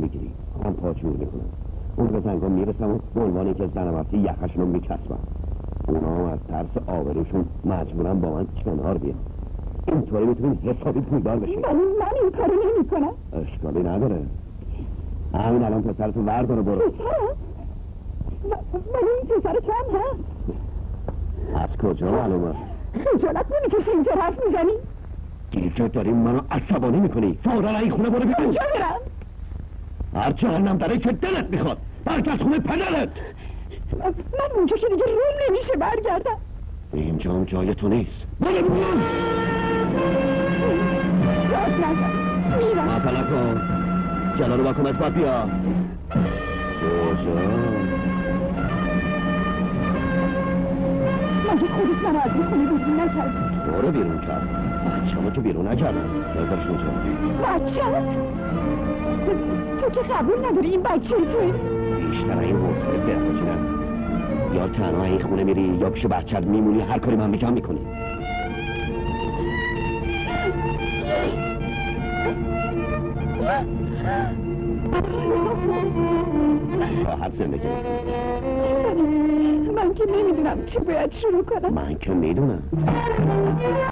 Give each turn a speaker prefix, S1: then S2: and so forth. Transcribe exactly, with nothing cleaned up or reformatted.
S1: میگیری من پاچور میکنم اون به زنگان میرسم و به عنوان که زن وقتی یخشون رو میچسبم اونا هم از ترس آبروشون مجبورم با من کنار بیان اینطوری میتونیم حسابی پولدار بشیم
S2: ولی من این کارو نمی کنم.
S1: اشکالی نداره همین الان پسرتو وردارو برو
S2: پسرم؟ ولی این پسر چند هست؟
S1: از کجا معلومه؟
S2: خجالت نمیکشی اینجا حرف میزنی؟
S1: دیگه داری منو عصبانی میکنی فورا این خونه برو بیرون
S2: کجا برم؟
S1: هر جهنم داره که دلت میخواد برگرد خونه پدرت
S2: من اونجا که دیگه روم نمیشه برگردم
S1: اینجا هم جای تو نیست برو بیرون
S2: راست نزن میرم
S1: مثلا کن جلالو باکم از باید بیا کجا؟
S2: مگه خودت من از این خونه بیرون نکردی؟
S1: برو بیرون کرد بچه همه که بیرون نکردم بذارش اونجا
S2: بچه‌ت؟ تو که قبول نداری این بچه توی؟
S1: بیشتر این حوصله بهاجینم یا تنها این خونه میری یا پیش بچه‌ت میمونی هر کاری من میگم میکنی راحت زندگی
S2: من که نمیدونم چی باید شروع کنم
S1: من که میدونم